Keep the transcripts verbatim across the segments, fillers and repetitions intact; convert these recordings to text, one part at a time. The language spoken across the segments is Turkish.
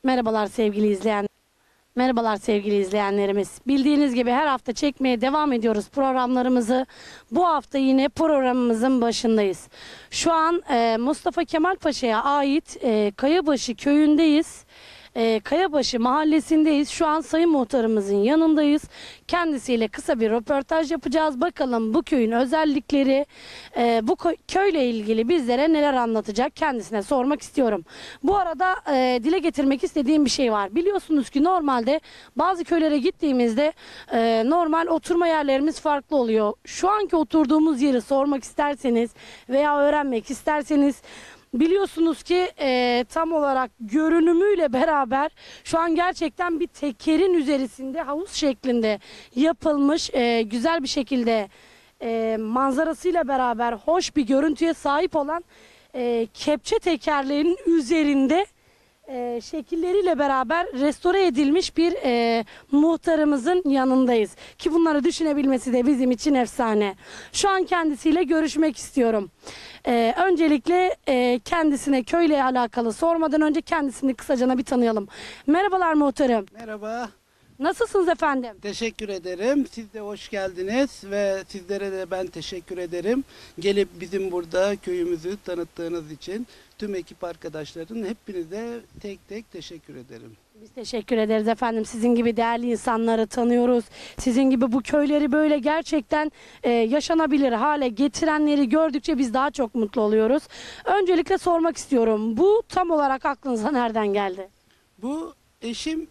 Merhabalar sevgili izleyen. Merhabalar sevgili izleyenlerimiz. Bildiğiniz gibi her hafta çekmeye devam ediyoruz programlarımızı. Bu hafta yine programımızın başındayız. Şu an e, Mustafa Kemal Paşa'ya ait e, Kayabaşı köyündeyiz. E, Kayabaşı mahallesindeyiz. Şu an Sayın Muhtarımızın yanındayız. Kendisiyle kısa bir röportaj yapacağız. Bakalım bu köyün özellikleri, e, bu köyle ilgili bizlere neler anlatacak, kendisine sormak istiyorum. Bu arada e, dile getirmek istediğim bir şey var. Biliyorsunuz ki normalde bazı köylere gittiğimizde e, normal oturma yerlerimiz farklı oluyor. Şu anki oturduğumuz yeri sormak isterseniz veya öğrenmek isterseniz, biliyorsunuz ki e, tam olarak görünümüyle beraber şu an gerçekten bir tekerin üzerinde havuz şeklinde yapılmış, e, güzel bir şekilde e, manzarasıyla beraber hoş bir görüntüye sahip olan e, kepçe tekerleğinin üzerinde e, şekilleriyle beraber restore edilmiş bir e, muhtarımızın yanındayız. Ki bunları düşünebilmesi de bizim için efsane. Şu an kendisiyle görüşmek istiyorum. E, öncelikle e, kendisine köyle alakalı sormadan önce kendisini kısacana bir tanıyalım. Merhabalar muhtarım. Merhaba. Nasılsınız efendim? Teşekkür ederim. Siz de hoş geldiniz ve sizlere de ben teşekkür ederim. Gelip bizim burada köyümüzü tanıttığınız için tüm ekip arkadaşların hepinize tek tek teşekkür ederim. Biz teşekkür ederiz efendim. Sizin gibi değerli insanları tanıyoruz. Sizin gibi bu köyleri böyle gerçekten e, yaşanabilir hale getirenleri gördükçe biz daha çok mutlu oluyoruz. Öncelikle sormak istiyorum. Bu tam olarak aklınıza nereden geldi? Bu eşim,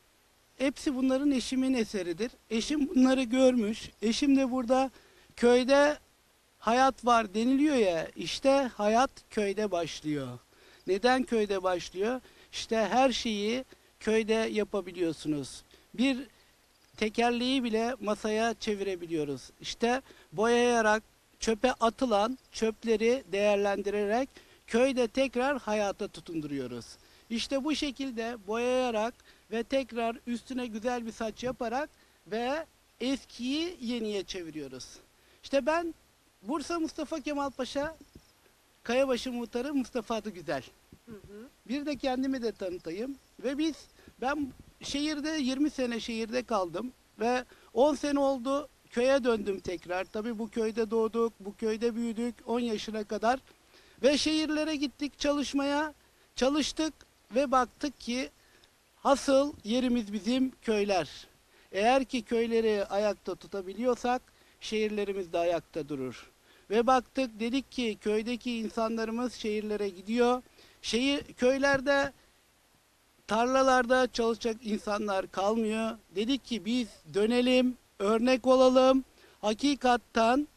hepsi bunların eşimin eseridir. Eşim bunları görmüş. Eşim de burada köyde hayat var deniliyor ya, işte hayat köyde başlıyor. Neden köyde başlıyor? İşte her şeyi köyde yapabiliyorsunuz. Bir tekerleği bile masaya çevirebiliyoruz. İşte boyayarak, çöpe atılan çöpleri değerlendirerek köyde tekrar hayata tutunduruyoruz. İşte bu şekilde boyayarak ve tekrar üstüne güzel bir saç yaparak ve eskiyi yeniye çeviriyoruz. İşte ben Bursa Mustafa Kemal Paşa Kayabaşı Muhtarı Mustafa adı güzel. Hı hı. Bir de kendimi de tanıtayım. Ve biz, ben şehirde yirmi sene şehirde kaldım ve on sene oldu köye döndüm tekrar. Tabii bu köyde doğduk, bu köyde büyüdük on yaşına kadar. Ve şehirlere gittik çalışmaya, çalıştık ve baktık ki asıl yerimiz bizim köyler. Eğer ki köyleri ayakta tutabiliyorsak şehirlerimiz de ayakta durur. Ve baktık, dedik ki köydeki insanlarımız şehirlere gidiyor. Şehir, köylerde, tarlalarda çalışacak insanlar kalmıyor. Dedik ki biz dönelim, örnek olalım. Hakikaten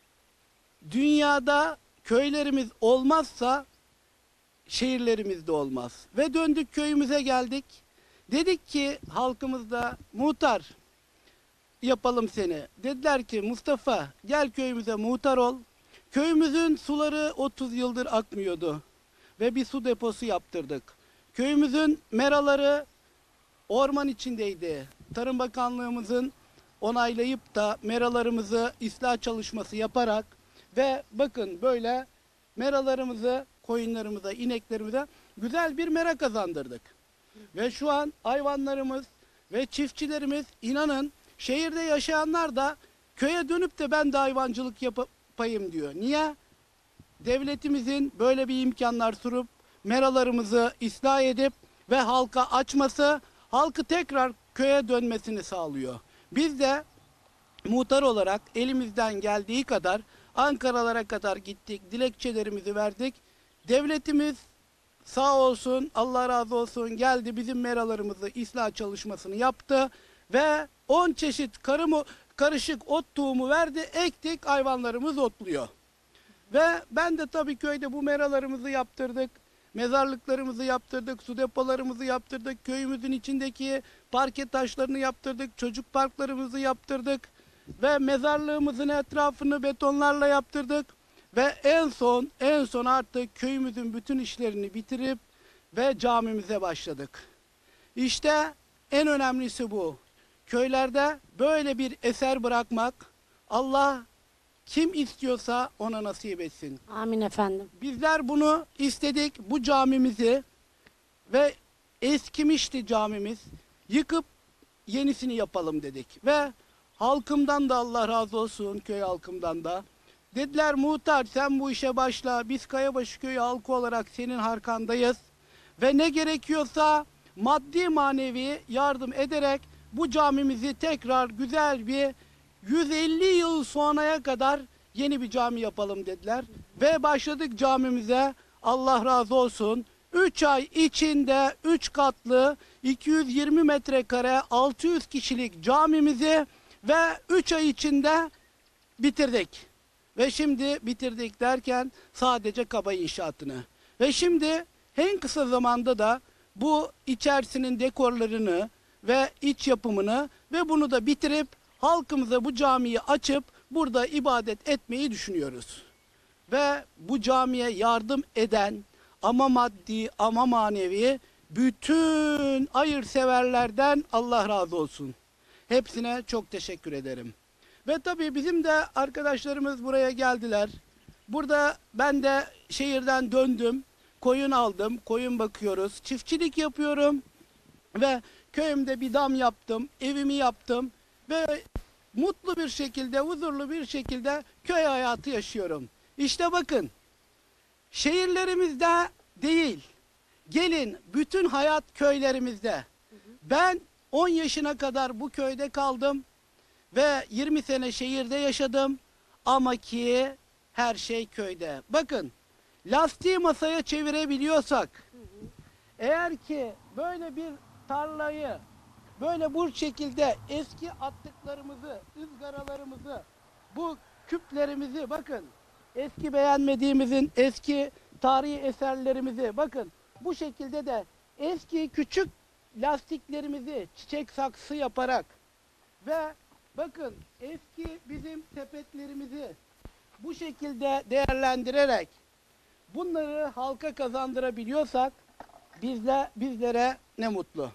dünyada köylerimiz olmazsa şehirlerimiz de olmaz. Ve döndük köyümüze geldik. Dedik ki halkımızda muhtar yapalım seni. Dediler ki Mustafa gel köyümüze muhtar ol. Köyümüzün suları otuz yıldır akmıyordu. Ve bir su deposu yaptırdık. Köyümüzün meraları orman içindeydi. Tarım Bakanlığımızın onaylayıp da meralarımızı ıslah çalışması yaparak ve bakın böyle meralarımızı, koyunlarımıza, ineklerimize güzel bir mera kazandırdık. Ve şu an hayvanlarımız ve çiftçilerimiz, inanın şehirde yaşayanlar da köye dönüp de ben de hayvancılık yapayım diyor. Niye? Devletimizin böyle bir imkanlar sunup meralarımızı ıslah edip ve halka açması, halkı tekrar köye dönmesini sağlıyor. Biz de muhtar olarak elimizden geldiği kadar Ankaralara kadar gittik, dilekçelerimizi verdik. Devletimiz sağ olsun, Allah razı olsun, geldi bizim meralarımızı ıslah çalışmasını yaptı ve on çeşit karımı, karışık ot tohumu verdi, ektik, hayvanlarımız otluyor. Ve ben de tabii köyde bu meralarımızı yaptırdık, mezarlıklarımızı yaptırdık, su depolarımızı yaptırdık, köyümüzün içindeki parke taşlarını yaptırdık, çocuk parklarımızı yaptırdık ve mezarlığımızın etrafını betonlarla yaptırdık. Ve en son, en son artık köyümüzün bütün işlerini bitirip ve camimize başladık. İşte en önemlisi bu. Köylerde böyle bir eser bırakmak, Allah kim istiyorsa ona nasip etsin. Amin efendim. Bizler bunu istedik, bu camimizi ve eskimişti camimiz. Yıkıp yenisini yapalım dedik. Ve halkımdan da Allah razı olsun, köy halkımdan da. Dediler muhtar sen bu işe başla. Biz Kayabaşı Köyü halkı olarak senin arkandayız. Ve ne gerekiyorsa maddi manevi yardım ederek bu camimizi tekrar güzel bir yüz elli yıl sonraya kadar yeni bir cami yapalım dediler. Ve başladık camimize. Allah razı olsun. üç ay içinde üç katlı iki yüz yirmi metrekare altı yüz kişilik camimizi ve üç ay içinde bitirdik. Ve şimdi bitirdik derken sadece kaba inşaatını. Ve şimdi en kısa zamanda da bu içerisinin dekorlarını ve iç yapımını ve bunu da bitirip halkımıza bu camiyi açıp burada ibadet etmeyi düşünüyoruz. Ve bu camiye yardım eden ama maddi ama manevi bütün hayırseverlerden Allah razı olsun. Hepsine çok teşekkür ederim. Ve tabii bizim de arkadaşlarımız buraya geldiler. Burada ben de şehirden döndüm. Koyun aldım. Koyun bakıyoruz. Çiftçilik yapıyorum. Ve köyümde bir dam yaptım. Evimi yaptım. Ve mutlu bir şekilde, huzurlu bir şekilde köy hayatı yaşıyorum. İşte bakın. Şehirlerimizde değil. Gelin bütün hayat köylerimizde. Ben on yaşına kadar bu köyde kaldım. Ve yirmi sene şehirde yaşadım ama ki her şey köyde. Bakın lastiği masaya çevirebiliyorsak, eğer ki böyle bir tarlayı böyle bu şekilde eski attıklarımızı, ızgaralarımızı, bu küplerimizi bakın eski beğenmediğimizin eski tarihi eserlerimizi bakın bu şekilde de eski küçük lastiklerimizi çiçek saksı yaparak ve bakın eski bizim sepetlerimizi bu şekilde değerlendirerek bunları halka kazandırabiliyorsak bizle, bizlere ne mutlu.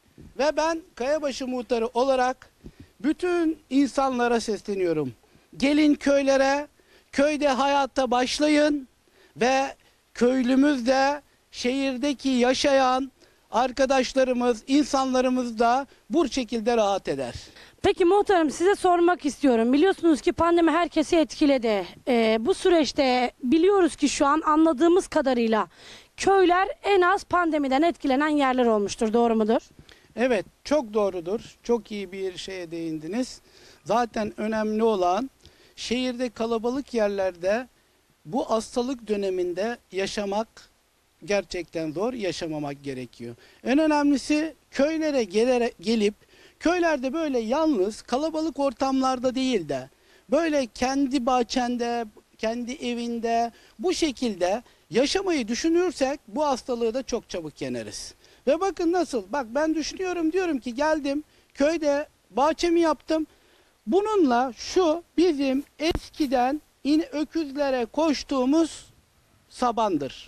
Ve ben Kayabaşı muhtarı olarak bütün insanlara sesleniyorum. Gelin köylere, köyde hayatta başlayın ve köylümüz de şehirdeki yaşayan arkadaşlarımız, insanlarımız da bu şekilde rahat eder. Peki muhtarım size sormak istiyorum. Biliyorsunuz ki pandemi herkesi etkiledi. Ee, bu süreçte biliyoruz ki şu an anladığımız kadarıyla köyler en az pandemiden etkilenen yerler olmuştur. Doğru mudur? Evet, çok doğrudur. Çok iyi bir şeye değindiniz. Zaten önemli olan şehirde kalabalık yerlerde bu hastalık döneminde yaşamak gerçekten zor, yaşamamak gerekiyor. En önemlisi köylere gelerek, gelip köylerde böyle yalnız kalabalık ortamlarda değil de böyle kendi bahçende, kendi evinde bu şekilde yaşamayı düşünürsek bu hastalığı da çok çabuk yeneriz. Ve bakın nasıl, bak ben düşünüyorum diyorum ki geldim köyde bahçemi yaptım. Bununla şu bizim eskiden in öküzlere koştuğumuz sabandır.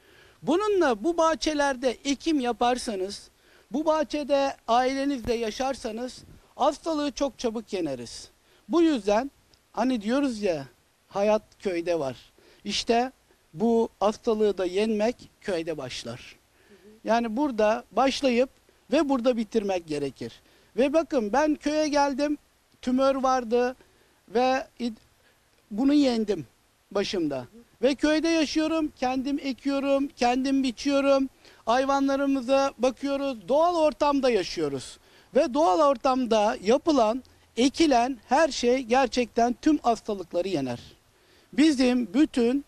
Bununla bu bahçelerde ekim yaparsanız, bu bahçede ailenizle yaşarsanız hastalığı çok çabuk yeneriz. Bu yüzden hani diyoruz ya hayat köyde var. İşte bu hastalığı da yenmek köyde başlar. Yani burada başlayıp ve burada bitirmek gerekir. Ve bakın ben köye geldim, tümör vardı ve bunu yendim başımda. Ve köyde yaşıyorum, kendim ekiyorum, kendim biçiyorum. Hayvanlarımıza bakıyoruz, doğal ortamda yaşıyoruz. Ve doğal ortamda yapılan, ekilen her şey gerçekten tüm hastalıkları yener. Bizim bütün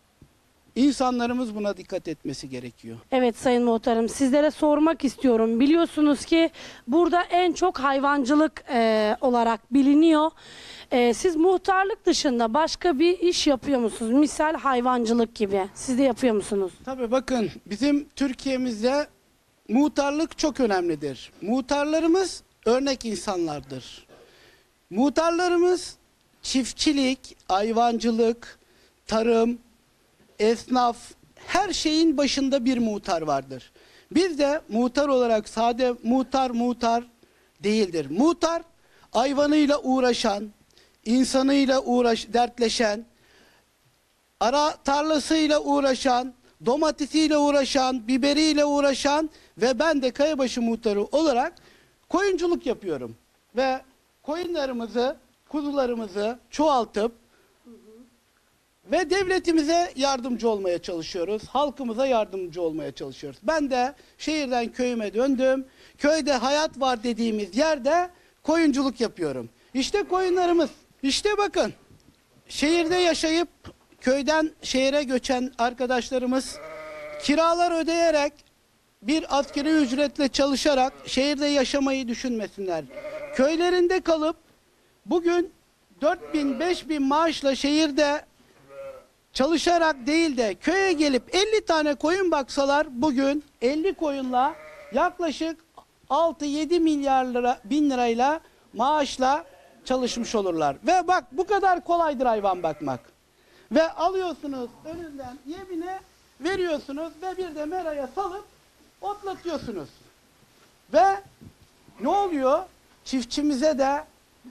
İnsanlarımız buna dikkat etmesi gerekiyor. Evet Sayın Muhtarım, sizlere sormak istiyorum. Biliyorsunuz ki burada en çok hayvancılık e, olarak biliniyor. E, siz muhtarlık dışında başka bir iş yapıyor musunuz? Misal hayvancılık gibi. Siz de yapıyor musunuz? Tabii bakın bizim Türkiye'mizde muhtarlık çok önemlidir. Muhtarlarımız örnek insanlardır. Muhtarlarımız çiftçilik, hayvancılık, tarım, esnaf, her şeyin başında bir muhtar vardır. Biz de muhtar olarak sade muhtar muhtar değildir. Muhtar hayvanıyla uğraşan, insanıyla uğraş, dertleşen, ara tarlasıyla uğraşan, domatesiyle uğraşan, biberiyle uğraşan ve ben de Kayabaşı muhtarı olarak koyunculuk yapıyorum. Ve koyunlarımızı, kuzularımızı çoğaltıp ve devletimize yardımcı olmaya çalışıyoruz. Halkımıza yardımcı olmaya çalışıyoruz. Ben de şehirden köyüme döndüm. Köyde hayat var dediğimiz yerde koyunculuk yapıyorum. İşte koyunlarımız. İşte bakın. Şehirde yaşayıp köyden şehire göçen arkadaşlarımız kiralar ödeyerek bir asgari ücretle çalışarak şehirde yaşamayı düşünmesinler. Köylerinde kalıp bugün dört bin beş bin maaşla şehirde çalışarak değil de köye gelip elli tane koyun baksalar bugün elli koyunla yaklaşık altı yedi milyar lira, bin lirayla maaşla çalışmış olurlar. Ve bak bu kadar kolaydır hayvan bakmak. Ve alıyorsunuz önünden yemine veriyorsunuz ve bir de meraya salıp otlatıyorsunuz. Ve ne oluyor? Çiftçimize de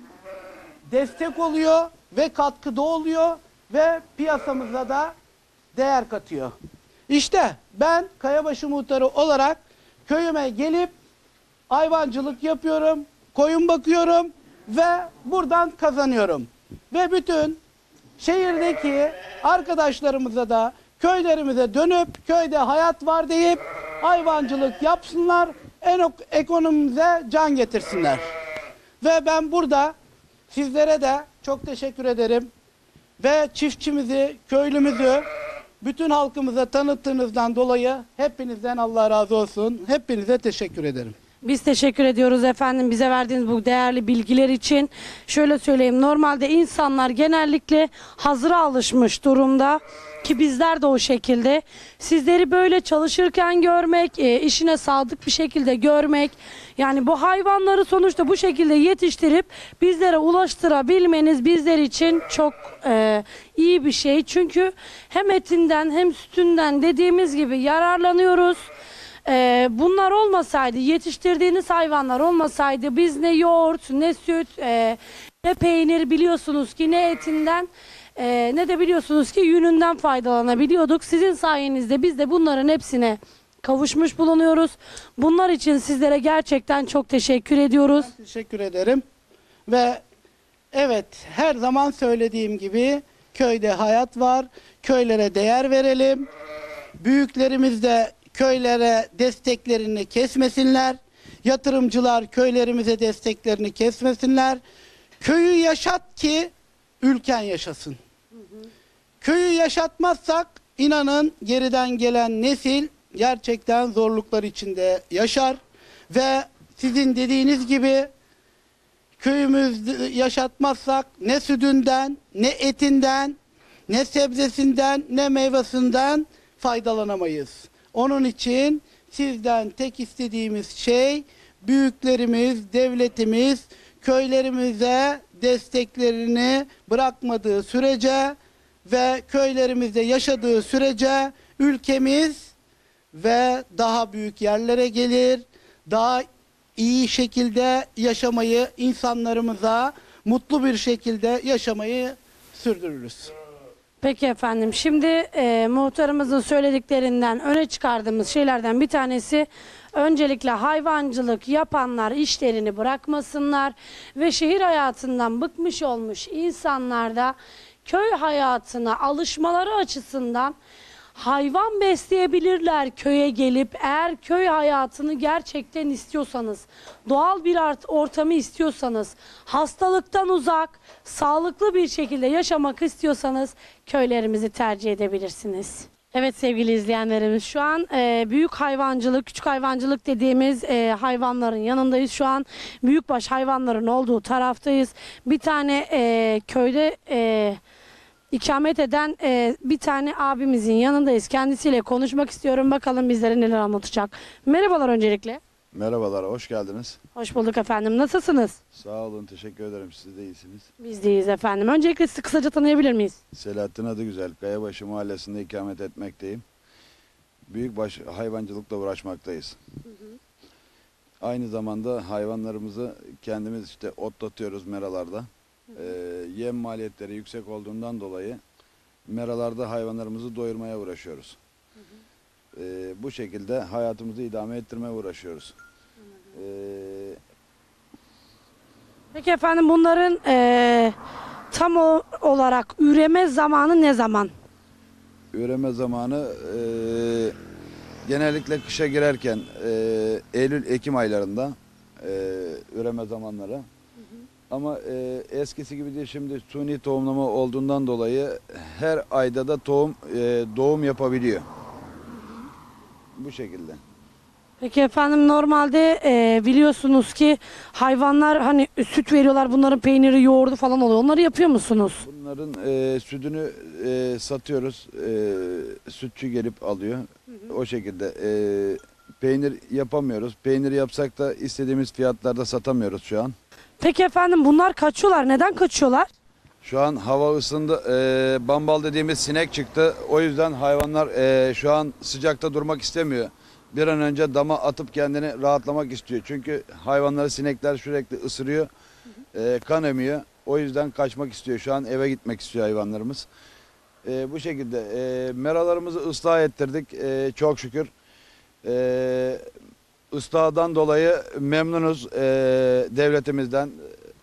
destek oluyor ve katkıda oluyor ve piyasamıza da değer katıyor. İşte ben Kayabaşı muhtarı olarak köyüme gelip hayvancılık yapıyorum, koyun bakıyorum ve buradan kazanıyorum. Ve bütün şehirdeki arkadaşlarımıza da köylerimize dönüp köyde hayat var deyip hayvancılık yapsınlar, en ekonomimize can getirsinler. Ve ben burada sizlere de çok teşekkür ederim. Ve çiftçimizi, köylümüzü bütün halkımıza tanıttığınızdan dolayı hepinizden Allah razı olsun. Hepinize teşekkür ederim. Biz teşekkür ediyoruz efendim bize verdiğiniz bu değerli bilgiler için. Şöyle söyleyeyim, normalde insanlar genellikle hazıra alışmış durumda ki bizler de o şekilde. Sizleri böyle çalışırken görmek, e, işine sadık bir şekilde görmek, yani bu hayvanları sonuçta bu şekilde yetiştirip bizlere ulaştırabilmeniz bizler için çok e, iyi bir şey. Çünkü hem etinden hem sütünden dediğimiz gibi yararlanıyoruz. Ee, bunlar olmasaydı, yetiştirdiğiniz hayvanlar olmasaydı biz ne yoğurt, ne süt, e, ne peynir biliyorsunuz ki ne etinden e, ne de biliyorsunuz ki yününden faydalanabiliyorduk. Sizin sayenizde biz de bunların hepsine kavuşmuş bulunuyoruz. Bunlar için sizlere gerçekten çok teşekkür ediyoruz. Ben teşekkür ederim. Ve evet, her zaman söylediğim gibi köyde hayat var. Köylere değer verelim. Büyüklerimiz de köylere desteklerini kesmesinler. Yatırımcılar köylerimize desteklerini kesmesinler. Köyü yaşat ki ülken yaşasın. Hı hı. Köyü yaşatmazsak inanın geriden gelen nesil gerçekten zorluklar içinde yaşar. Ve sizin dediğiniz gibi köyümüzü yaşatmazsak ne sütünden, ne etinden, ne sebzesinden, ne meyvesinden faydalanamayız. Onun için sizden tek istediğimiz şey büyüklerimiz, devletimiz köylerimize desteklerini bırakmadığı sürece ve köylerimizde yaşadığı sürece ülkemiz ve daha büyük yerlere gelir, daha iyi şekilde yaşamayı insanlarımıza mutlu bir şekilde yaşamayı sürdürürüz. Peki efendim, şimdi e, muhtarımızın söylediklerinden öne çıkardığımız şeylerden bir tanesi öncelikle hayvancılık yapanlar işlerini bırakmasınlar ve şehir hayatından bıkmış olmuş insanlar da köy hayatına alışmaları açısından hayvan besleyebilirler köye gelip, eğer köy hayatını gerçekten istiyorsanız, doğal bir ortamı istiyorsanız, hastalıktan uzak, sağlıklı bir şekilde yaşamak istiyorsanız köylerimizi tercih edebilirsiniz. Evet sevgili izleyenlerimiz, şu an e, büyük hayvancılık, küçük hayvancılık dediğimiz e, hayvanların yanındayız. Şu an büyükbaş hayvanların olduğu taraftayız. Bir tane e, köyde e, ikamet eden e, bir tane abimizin yanındayız. Kendisiyle konuşmak istiyorum. Bakalım bizlere neler anlatacak. Merhabalar öncelikle. Merhabalar, hoş geldiniz. Hoş bulduk efendim. Nasılsınız? Sağ olun, teşekkür ederim. Siz de iyisiniz. Biz deyiz efendim. Öncelikle sizi kısaca tanıyabilir miyiz? Selahattin Adıgüzel, Kayabaşı Mahallesi'nde ikamet etmekteyim. Büyükbaş hayvancılıkla uğraşmaktayız. Hı hı. Aynı zamanda hayvanlarımızı kendimiz işte otlatıyoruz meralarda. Hı hı. Ee, yem maliyetleri yüksek olduğundan dolayı meralarda hayvanlarımızı doyurmaya uğraşıyoruz. Hı hı. Ee, bu şekilde hayatımızı idame ettirmeye uğraşıyoruz. Ee, Peki efendim bunların eee, tam o- olarak üreme zamanı ne zaman? üreme zamanı e, genellikle kışa girerken e, Eylül-Ekim aylarında e, üreme zamanları. Ama e, eskisi gibi değil, şimdi suni tohumlama olduğundan dolayı her ayda da tohum e, doğum yapabiliyor. Bu şekilde. Peki efendim normalde eee, biliyorsunuz ki hayvanlar hani süt veriyorlar, bunların peyniri, yoğurdu falan oluyor. Onları yapıyor musunuz? Bunların e, sütünü e, satıyoruz. E, sütçü gelip alıyor. O şekilde. E, peynir yapamıyoruz. Peynir yapsak da istediğimiz fiyatlarda satamıyoruz şu an. Peki efendim bunlar kaçıyorlar. Neden kaçıyorlar? Şu an hava ısındı. E, bambal dediğimiz sinek çıktı. O yüzden hayvanlar e, şu an sıcakta durmak istemiyor. Bir an önce dama atıp kendini rahatlamak istiyor. Çünkü hayvanları sinekler sürekli ısırıyor. E, kan emiyor. O yüzden kaçmak istiyor. Şu an eve gitmek istiyor hayvanlarımız. E, bu şekilde. E, meralarımızı ıslah ettirdik. E, çok şükür. E, ıslahdan dolayı memnunuz e, devletimizden.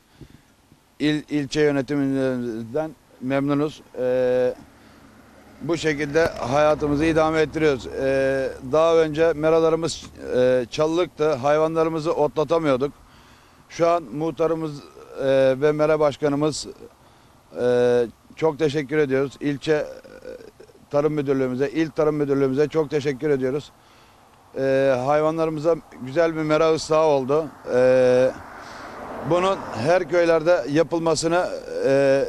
İl, ilçe yönetimimizden memnunuz. Ee, bu şekilde hayatımızı idame ettiriyoruz. Ee, daha önce meralarımız e, çalılıktı. Hayvanlarımızı otlatamıyorduk. Şu an muhtarımız e, ve mera başkanımız e, çok teşekkür ediyoruz. İlçe e, tarım müdürlüğümüze, il tarım müdürlüğümüze çok teşekkür ediyoruz. Ee, hayvanlarımıza güzel bir mera ıslahı oldu. Ee, Bunun her köylerde yapılmasını e,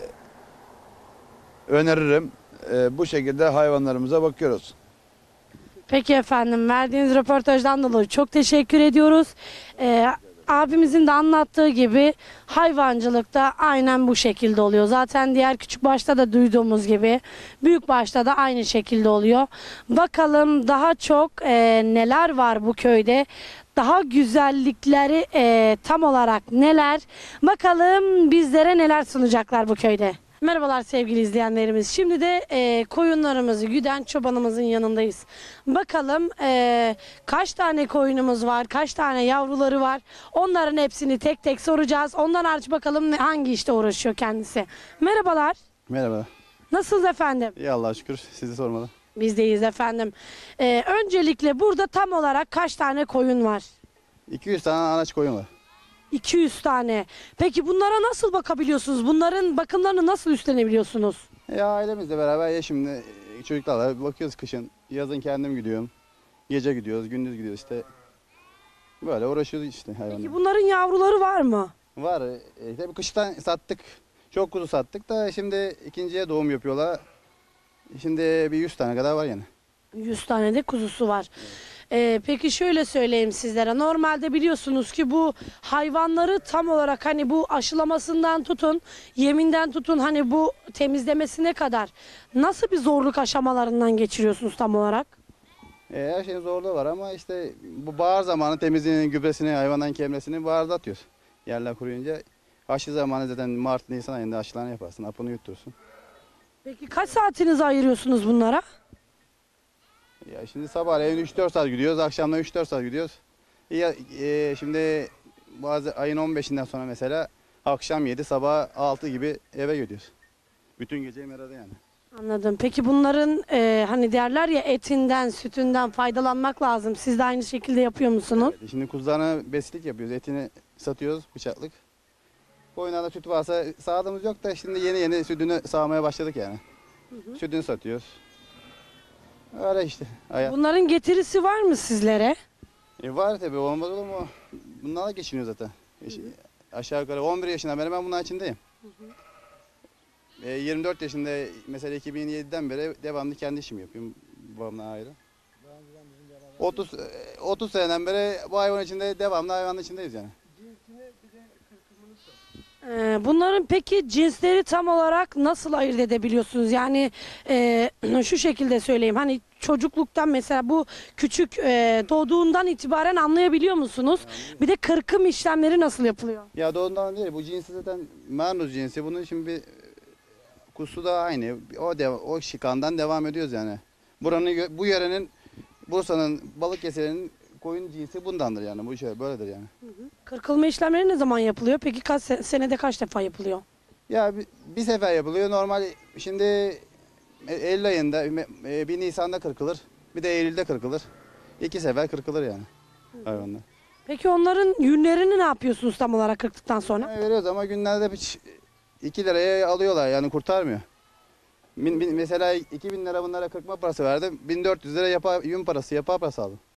öneririm. E, bu şekilde hayvanlarımıza bakıyoruz. Peki efendim verdiğiniz röportajdan dolayı çok teşekkür ediyoruz. Ee, abimizin de anlattığı gibi hayvancılıkta aynen bu şekilde oluyor. Zaten diğer küçük başta da duyduğumuz gibi büyük başta da aynı şekilde oluyor. Bakalım daha çok e, neler var bu köyde? Daha güzellikleri e, tam olarak neler? Bakalım bizlere neler sunacaklar bu köyde? Merhabalar sevgili izleyenlerimiz. Şimdi de e, koyunlarımızı güden çobanımızın yanındayız. Bakalım e, kaç tane koyunumuz var, kaç tane yavruları var. Onların hepsini tek tek soracağız. Ondan hariç bakalım ne- hangi işte uğraşıyor kendisi. Merhabalar. Merhaba. Nasılsınız efendim? İyi Allah'a şükür. Sizi sormalı. Bizdeyiz efendim. E, öncelikle burada tam olarak kaç tane koyun var? iki yüz tane anaç koyun var. iki yüz tane. Peki bunlara nasıl bakabiliyorsunuz? Bunların bakımlarını nasıl üstlenebiliyorsunuz? Ya ailemizle beraber ya şimdi e, çocuklarla bakıyoruz kışın. Yazın kendim gidiyorum. Gece gidiyoruz, gündüz gidiyoruz işte. Böyle uğraşıyoruz işte hayvanla. Peki bunların yavruları var mı? Var. E, tabii kıştan sattık. Çok kuzu sattık da şimdi ikinciye doğum yapıyorlar. Şimdi bir yüz tane kadar var yani. yüz tane de kuzusu var. Ee, peki şöyle söyleyeyim sizlere. Normalde biliyorsunuz ki bu hayvanları tam olarak hani bu aşılamasından tutun, yeminden tutun hani bu temizlemesine kadar nasıl bir zorluk aşamalarından geçiriyorsunuz tam olarak? E, her şeyin zorluğu var ama işte bu bahar zamanı temizliğini, gübresini, hayvandan kemresini baharda atıyoruz. Yerler kuruyunca. Aşı zamanı zaten Mart, Nisan ayında aşılarını yaparsın, apını yutturursun. Peki kaç saatinizi ayırıyorsunuz bunlara? Ya şimdi sabahleyin üç dört saat gidiyoruz, akşamdan üç dört saat gidiyoruz. Ya, e, şimdi bazı ayın on beşinden sonra mesela akşam yedi, sabah altı gibi eve gidiyoruz. Bütün gece merada yani. Anladım. Peki bunların e, hani derler ya etinden, sütünden faydalanmak lazım. Siz de aynı şekilde yapıyor musunuz? Evet, şimdi kuzularına beslik yapıyoruz, etini satıyoruz bıçaklık. Koyunlarda süt varsa sağdığımız yok da şimdi yeni yeni sütünü sağmaya başladık yani. Sütünü satıyoruz. Öyle işte. Hayat. Bunların getirisi var mı sizlere? E var tabii, olmaz olur mu? Bunlarla geçiniyor zaten. Yaş- Aşağı yukarı on bir yaşından beri ben bunların içindeyim. E, yirmi dört yaşında mesela iki bin yediden beri devamlı kendi işimi yapıyorum babamla ayrı. otuz, e, otuz seneden beri bu hayvan içinde devamlı hayvanın içindeyiz yani. Ee, bunların peki cinsleri tam olarak nasıl ayırt edebiliyorsunuz? Yani e, şu şekilde söyleyeyim. Hani çocukluktan mesela bu küçük e, doğduğundan itibaren anlayabiliyor musunuz? Bir de kırkım işlemleri nasıl yapılıyor? Ya doğumdan değil, bu cinsi zaten Marnuz cinsi. Bunun için bir kusu da aynı. O dev, o şikandan devam ediyoruz yani. Buranın, bu yörenin Bursa'nın Balıkesir'in koyun cinsi bundandır yani. Bu şey böyledir yani. Kırkılma işlemleri ne zaman yapılıyor? Peki kaç se- senede kaç defa yapılıyor? Ya bir, bir sefer yapılıyor. Normal şimdi e, Eylül ayında e, bir Nisan'da kırkılır. Bir de Eylül'de kırkılır. İki sefer kırkılır yani hayvanlar. Peki onların yünlerini ne yapıyorsunuz tam olarak kırktıktan sonra? Yani veriyoruz ama günlerde hiç iki liraya alıyorlar yani kurtarmıyor. Bin- bin- mesela iki bin lira bunlara kırkma parası verdim. bin dört yüz lira yapa, yün parası, yapa parası aldım.